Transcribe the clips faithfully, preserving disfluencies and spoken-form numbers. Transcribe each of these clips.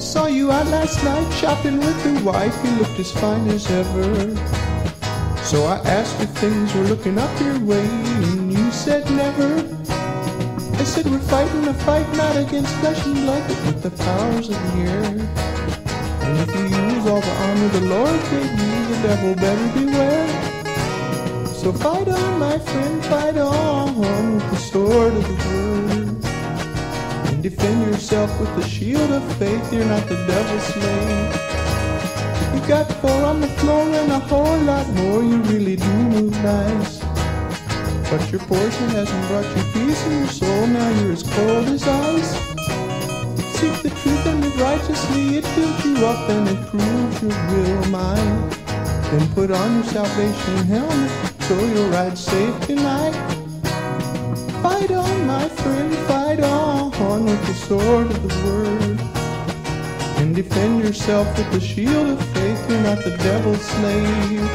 Saw you out last night shopping with your wife. You looked as fine as ever. So I asked if things were looking up your way, and you said never. I said we're fighting a fight not against flesh and blood, but with the powers of the air. And if you use all the armor the Lord gave you, the devil better beware. So fight on, my friend, fight on with the sword of the word, and defend yourself with the shield of faith. You're not the devil's slave. You got four on the floor and a whole lot more. You really do move nice, but your portion hasn't brought you peace in your soul. Now you're as cold as ice. Seek the truth and live righteously. It builds you up and it proves your will mine. Then put on your salvation helmet so you'll ride safe tonight. Fight on, my friend, fight on with the sword of the word, and defend yourself with the shield of faith. You're not the devil's slave.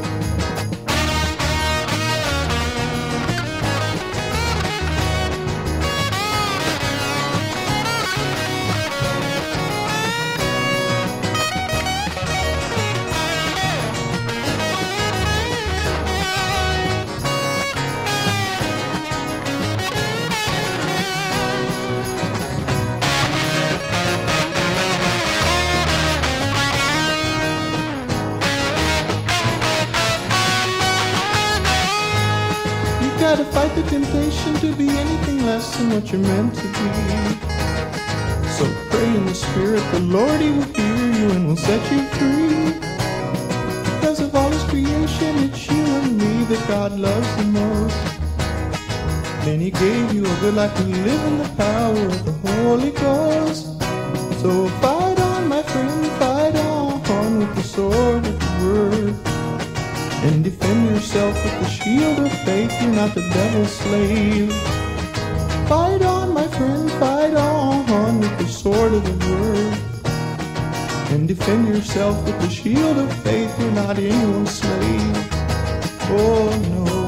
Gotta fight the temptation to be anything less than what you're meant to be. So pray in the Spirit, the Lord, He will hear you and will set you free. Because of all His creation, it's you and me that God loves the most. Then He gave you a good life to live in the power of the Holy Ghost. So fight on, my friend, fight on with the sword of the word, and defend yourself with the shield of faith. You're not the devil's slave. Fight on, my friend, fight on with the sword of the word, and defend yourself with the shield of faith. You're not anyone's slave. Oh no.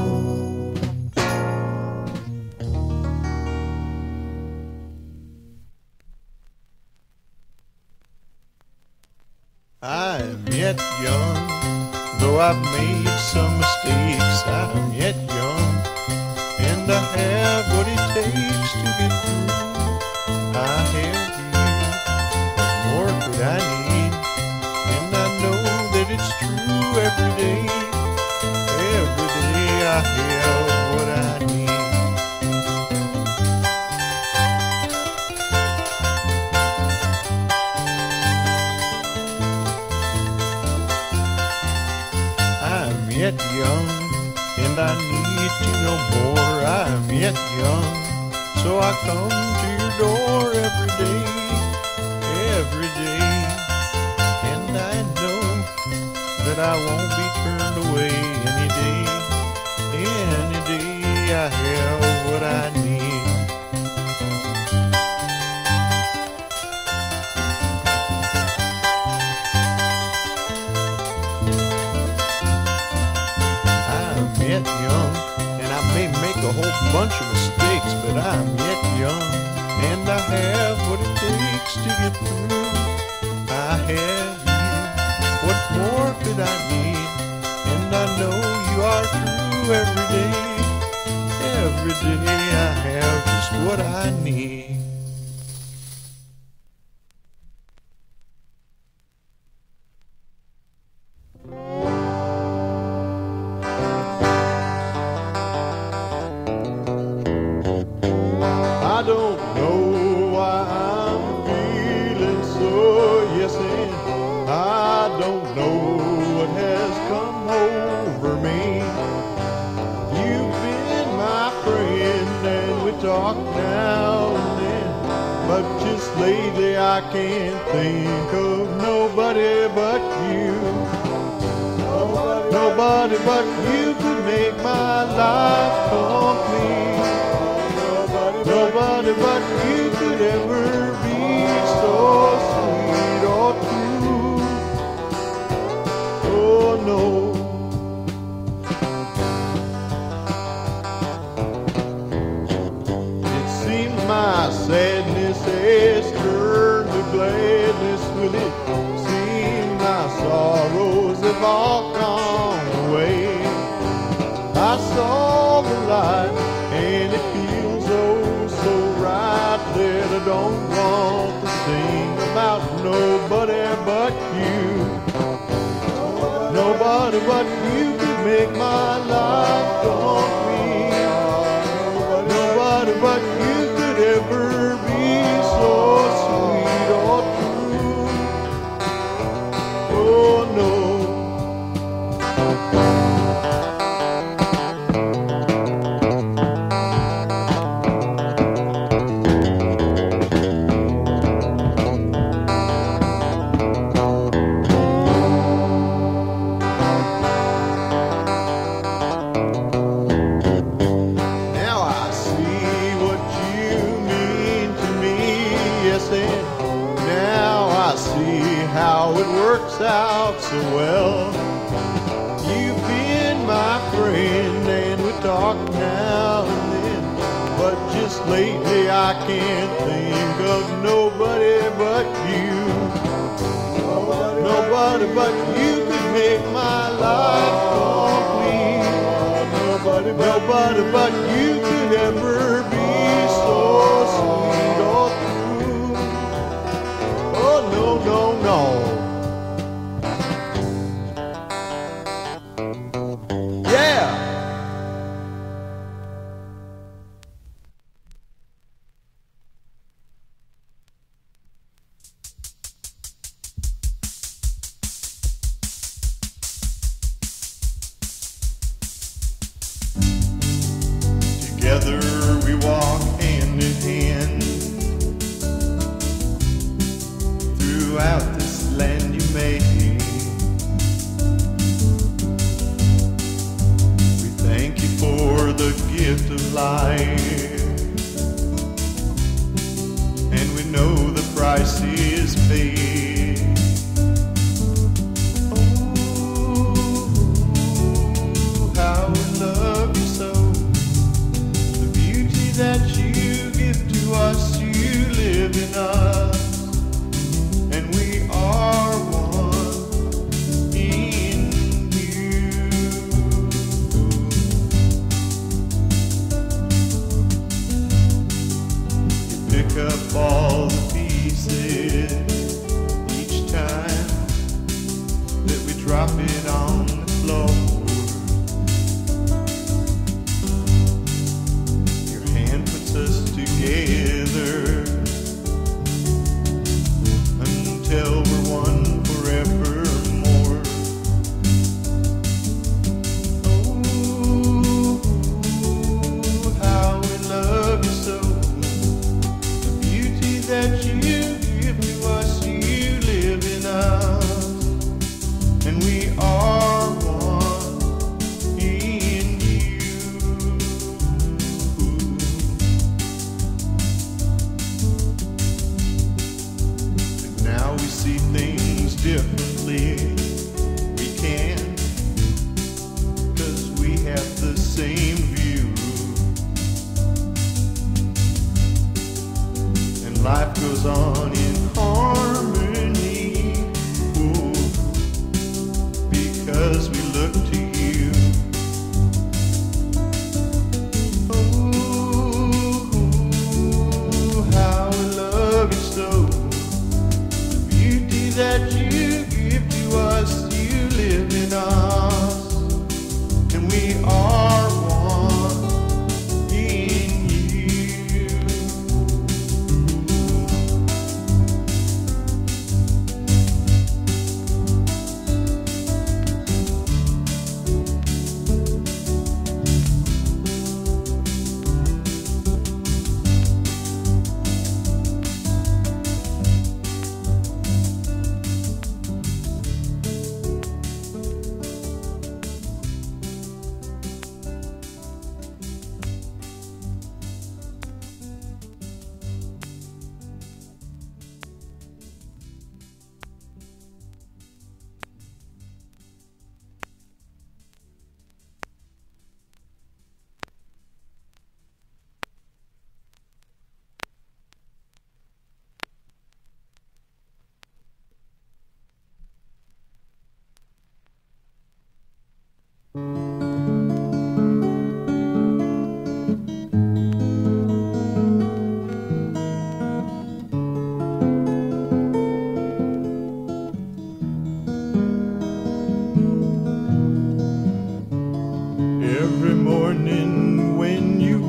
I'm yet young, though I've made some mistakes. I'm yet young, and I have what it takes to get through. I have you, what more could I need? And I know that it's true every day. Every day I have what I need. I'm yet young, and I need to know more. I'm yet young, so I come to your door every day, every day. And I know that I won't be turned away any day. Any day I have what I need. I'm yet young, and I may make a whole bunch of mistakes, but I'm yet young, and I have what it takes to get through. I have you, what more could I need? And I know you are true every day. Every day I have just what I need. I don't know why I'm feeling so, yes, and I don't know what has come over me. You've been my friend and we talk now and then, but just lately I can't think of nobody but you. Nobody, nobody but you could make my life complete. Nobody but you could ever be so sweet or true. Oh no. It seems my sadness has turned to gladness all gone away. I saw the light and it feels oh so right that I don't want to sing about nobody but you. Nobody but you could make my life complete. Nobody but you could ever be so sweet or true. Oh no. How it works out so well. You've been my friend and we talk now and then, but just lately I can't think of nobody but you. Nobody but you could make my life complete. Nobody but, nobody but you could ever be so sweet or true. Oh no, no, no. Together we walk hand in hand throughout this land you made. We thank you for the gift of life, and we know the price is paid. Oh, how we love you so. That you give to us, you live in us, and we are one in you. You pick up all the pieces each time that we drop it on the floor. Us together until we're one forevermore. Oh, how we love you so. The beauty that you give to us, you live in us, and we are one in you. Now we see things differently. We can, 'cause we have the same view. And life goes on in harmony. Ooh, because we look to you. Oh, how we love you so. That you give to us, you live in us, and we are one in you.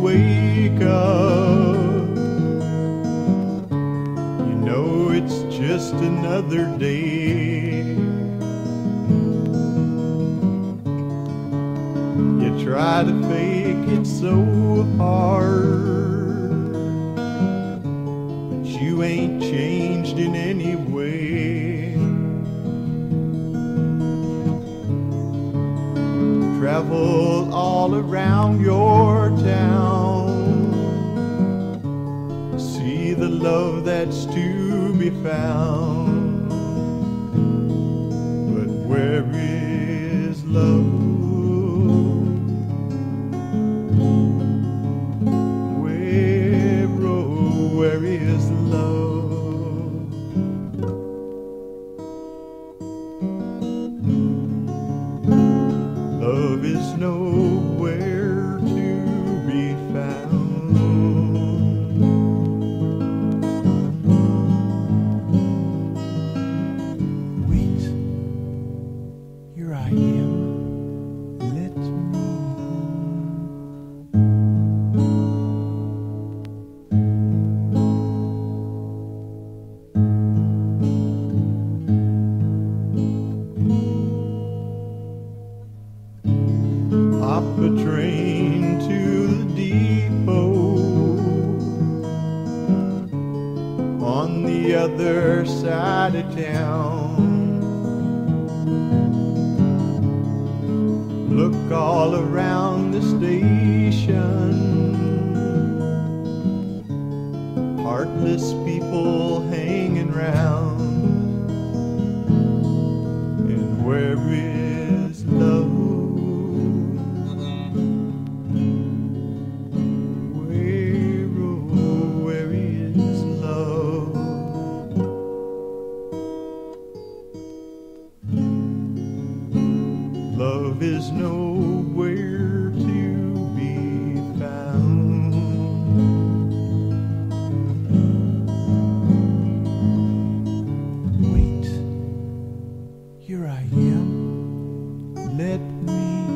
wake up, you know it's just another day. You try to fake it so hard, but you ain't changed in any way. Travel all around your town, see the love that's to be found, but where is love? Where, oh, where is love? Love is nowhere to be found. Wait, here I am. Let me Hop a train to the depot on the other side of town. Look all around the station, heartless people hanging round. And where is love? Love is nowhere to be found. wait. Here I am. Let me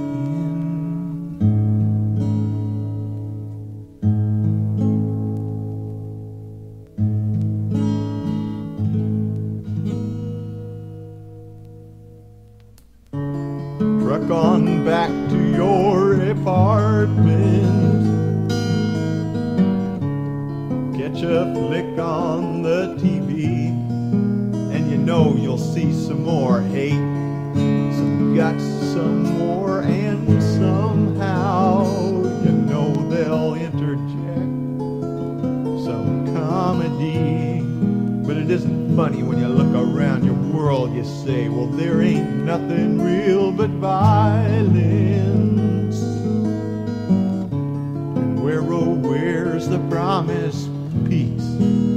Truck on back to your apartment, catch a flick on the T V, and you know you'll see some more hate, some guts, some more, and somehow you know they'll interject some comedy. But it isn't funny when you look around your world, you say, well, there ain't nothing real but violence. And where, oh, where's the promised peace?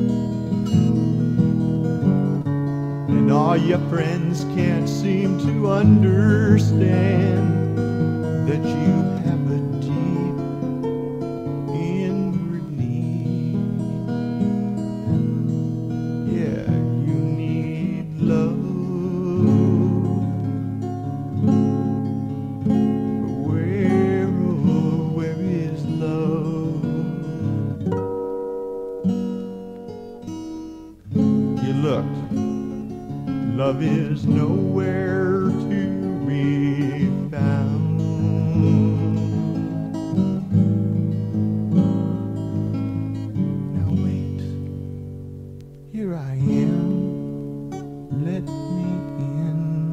And all your friends can't seem to understand that you have a deep inward need. Yeah, you need love. But where, oh, where is love? You looked. Love is nowhere to be found. Now wait. Here I am. Let me in.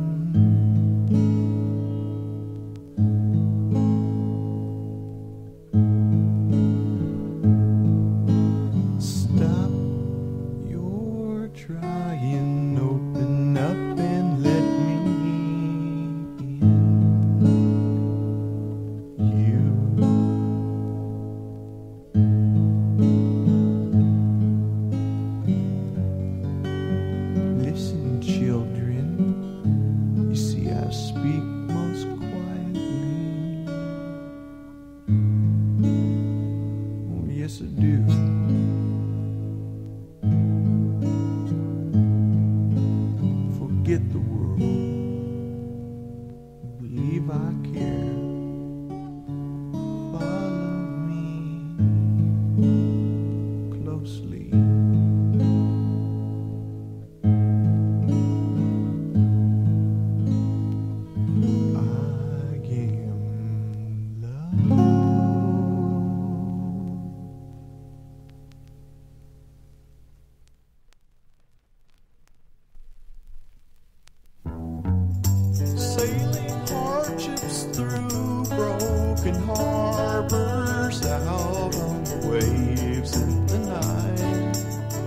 Stop your trying, open up and let me in. You listen, children. You see, I speak most quietly. Oh, yes, I do. Forget the world. Believe I care. Follow me. sailing hardships through broken harbors, out on the waves in the night.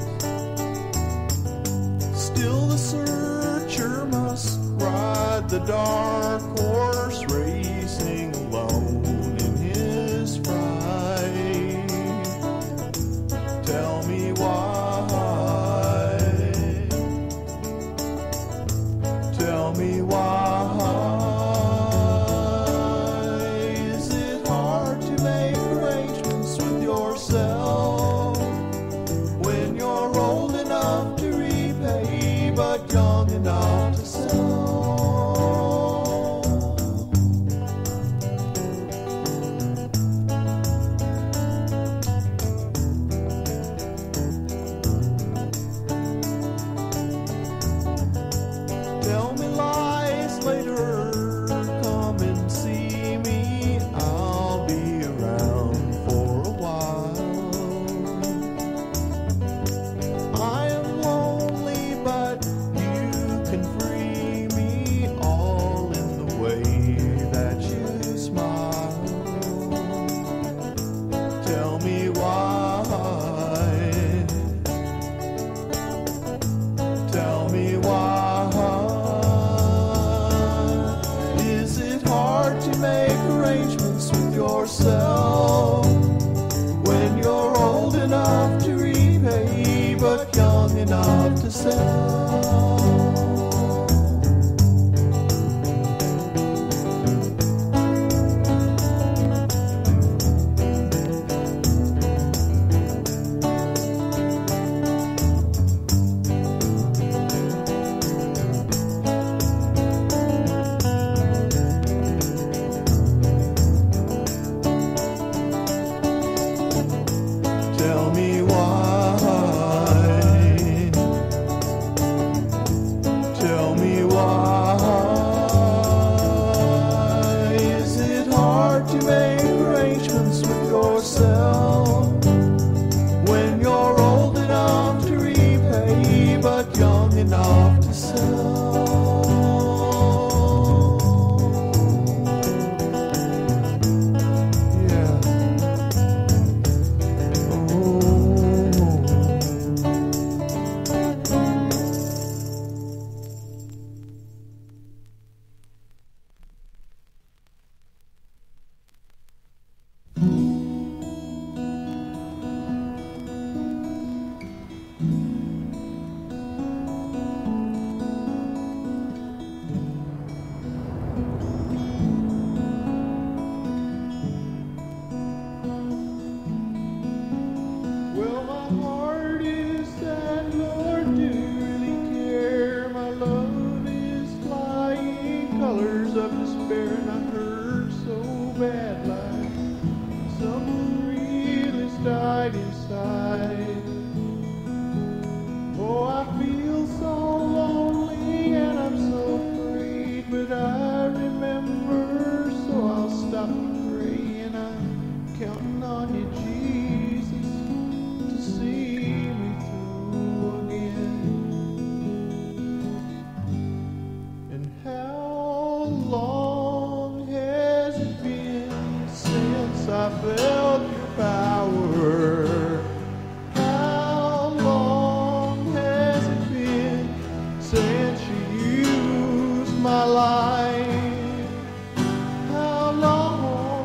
Still the searcher must ride the dark horse, racing alone in his fright. Tell me why, tell me why. Is it hard to make arrangements with yourself when you're old enough to repay but young enough to sell? Tell me lies later, come and see me, I'll be around for a while. I am lonely, but you can free me, all in the way that you smile. Tell me why, tell me why. Is it hard to make arrangements with yourself when you're old enough to repay but young enough to sell? Tell me why, tell me why. Is it hard to make arrangements with yourself when you're old enough to repay but young enough to sell? Yeah. Well, my heart is sad, Lord, do you really care? My love is flying colors of despair, and I hurt so bad like someone really died inside. Oh, I feel so lonely and I'm so afraid, but I remember, so I'll stop and pray, and I'm counting on you, Jesus, to see me through again. And how long has it been since I felt your power? How long has it been since you used my life? How long?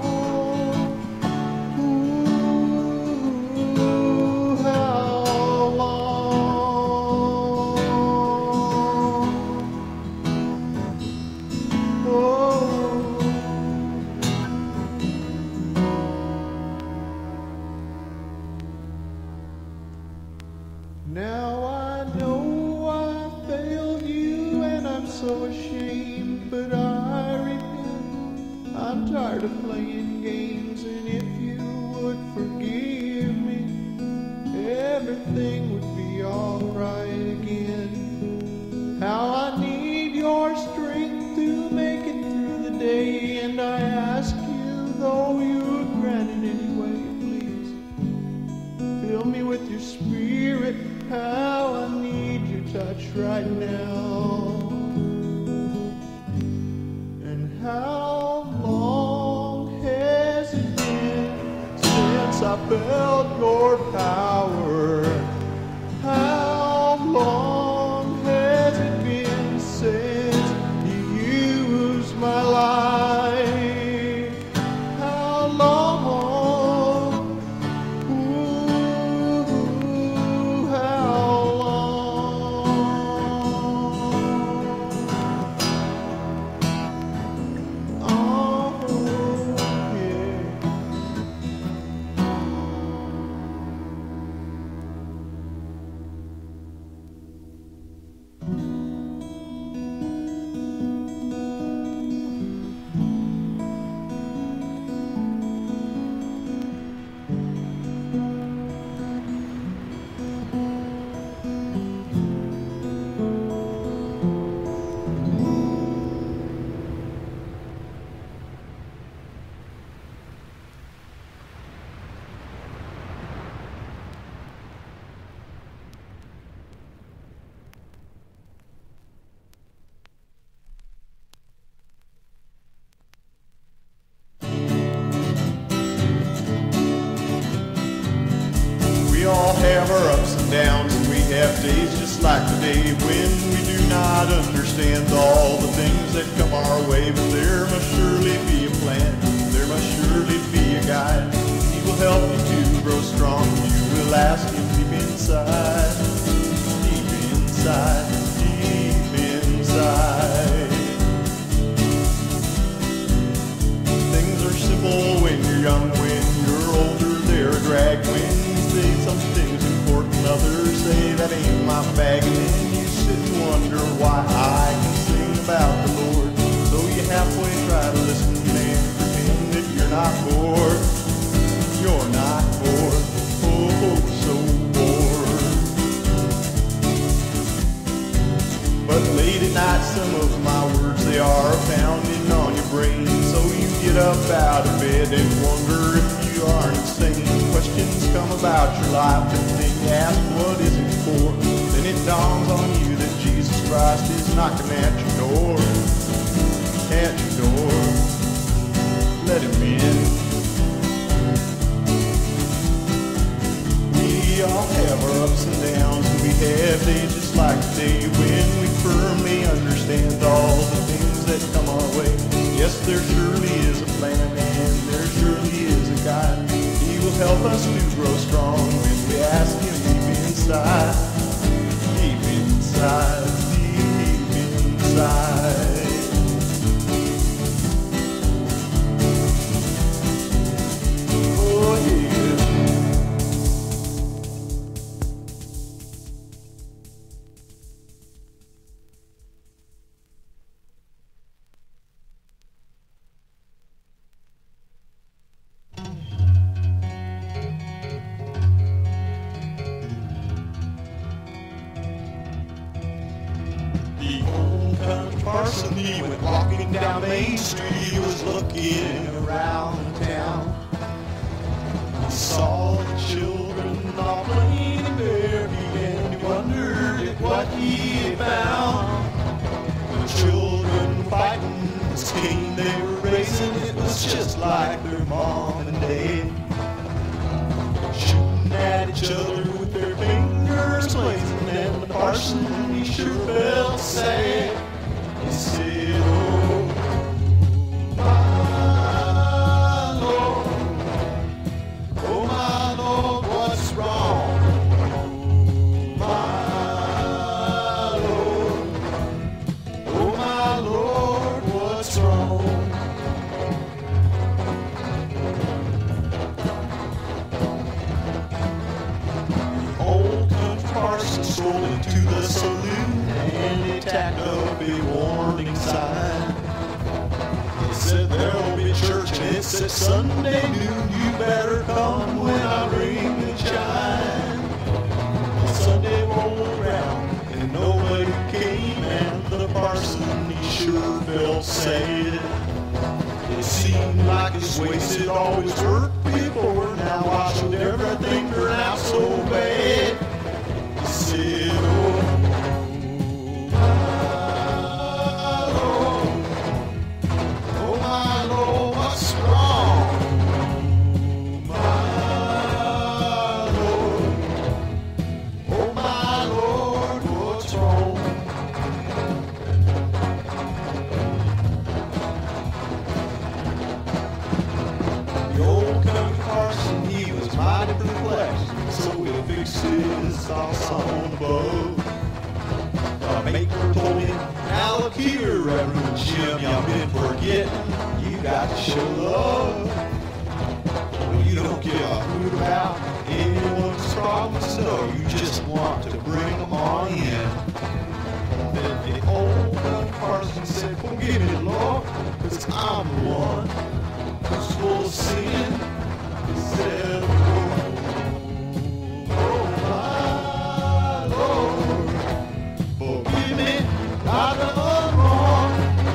Ooh, how long? Oh. Now I know I failed you and I'm so ashamed, but I repent. I'm tired of playing games, and if you would forgive me, everything would be alright again. How I need your strength to make it through the day, and I ask you, though you would grant it anyway, please fill me with your spirit. How I need your touch right now. felt your power. How long has it been since you used my life? How long? Ooh, how long? Oh, yeah. We all have our ups and downs, and we have days just like the day when we do not understand all the things that come our way. But there must surely be a plan, there must surely be a guide. He will help you to grow strong, you will ask him deep inside, deep inside, deep inside. Things are simple when you're young, when you're older they're a drag. When say something's important, others say that ain't my bag. And then you sit and wonder why I can sing about the Lord. So you halfway try to listen and pretend that you're not bored. You're not bored, oh, so bored. But late at night some of my words, they are pounding on your brain. So you get up out of bed and wonder if you are insane. Questions come about your life and then you ask what is it for. Then it dawns on you that Jesus Christ is knocking at your door. At your door, let him in. We all have our ups and downs, and we have days just like today when we firmly understand all the things that come our way. Yes, there surely is a plan and there surely is a guide. He will help us to grow strong when we ask him deep inside, deep inside, deep inside. Oh yeah. The old country parson, he went walking down Main Street. He was looking around town. He saw the children all playing in Derby, and he wondered at what he had found. The children fighting this cane they were racing, it was just like their mom and dad. Shooting at each other with their fingers blazing, and the parson, he sure felt sad. He said, oh, my Lord, oh, my Lord, what's wrong? My Lord, oh, my Lord, what's wrong? Old country parson strolled into the saloon and he tacked up a warning sign. It said there'll be church and it said Sunday noon, you better come when I ring the chime. Well, Sunday rolled around and nobody came, and the parson, he sure felt sad. It seemed like his ways had always worked before. Now why should everything turn out so bad? He said, oh, my Lord, oh, my Lord, what's wrong? My fixes our song above. The maker told him, now look here, Reverend Jim, you've been forgetting, you got to show love. Well, you don't give a hoot about anyone's problems, no, you just want to bring them on in. Then the old parson said, forgive me, Lord, because I'm the one who's full of sin. He said, oh, oh my Lord, forgive me, I've done wrong.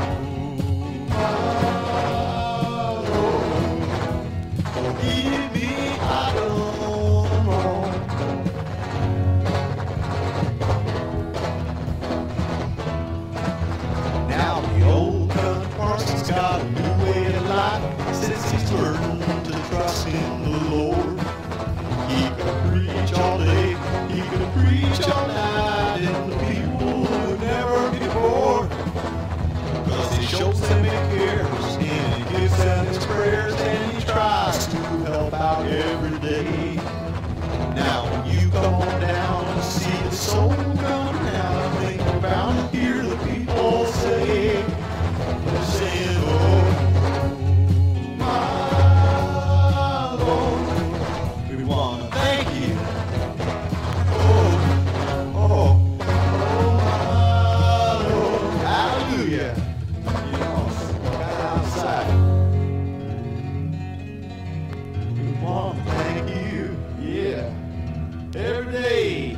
Oh my Lord, forgive me, I've done wrong. Now the old gun parson's got a new way of life since he's learned to trust in the Lord. He can preach all day, he can preach all night, and the people would never get bored. Cause he shows them he cares, and he gives them his prayers, and he tries to help out every day. Now when you come on down and see the soul come down, I think you're bound to hear the people say, they're saying, oh, my Lord, we want to thank you. Oh, oh, oh, my Lord, hallelujah. You know, kind of outside. We want to thank you, yeah, every day.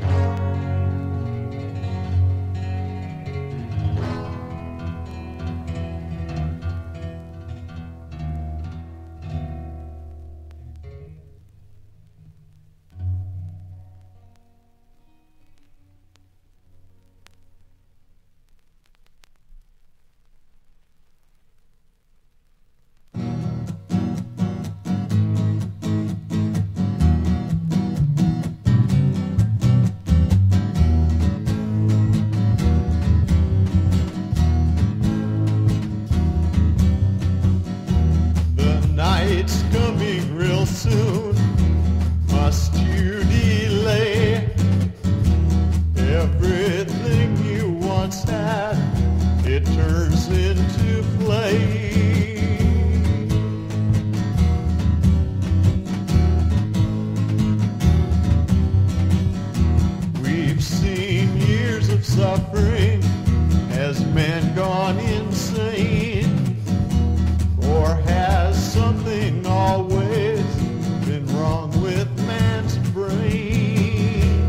It's coming real soon. Must you delay everything you once had? It turns into play. We've seen years of suffering. Has man gone insane? Or has something always been wrong with man's brain?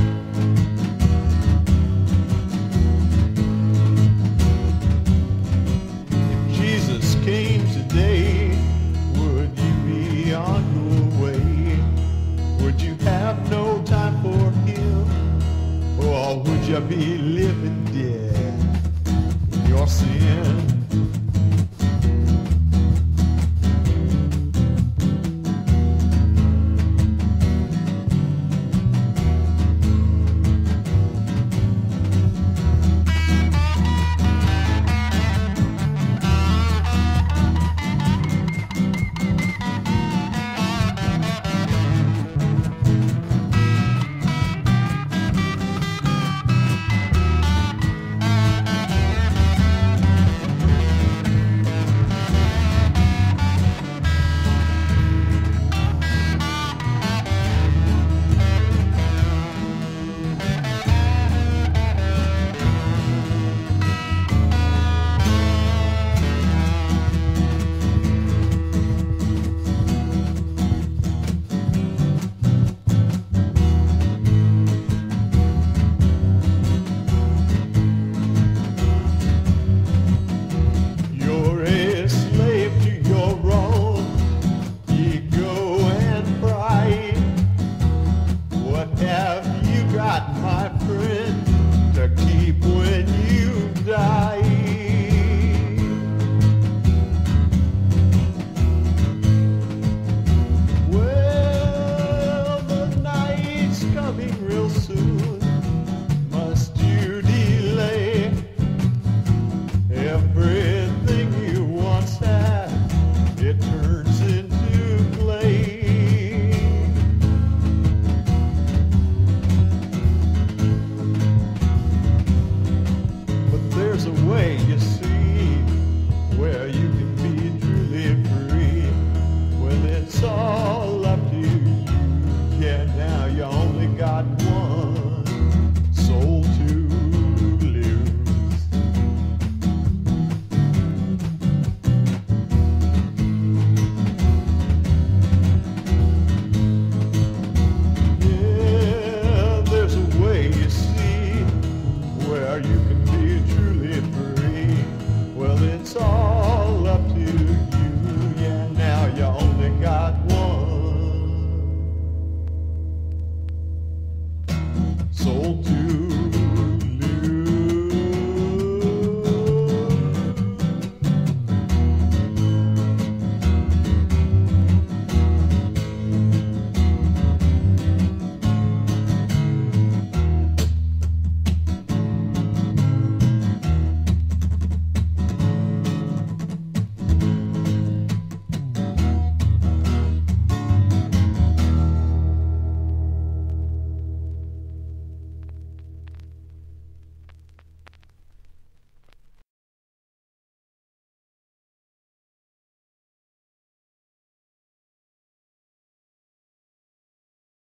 If Jesus came today, would you be on your way? Would you have no time for him? Or would you be living dead in your sin? got one soul to lose. Yeah, there's a way, you see, where you can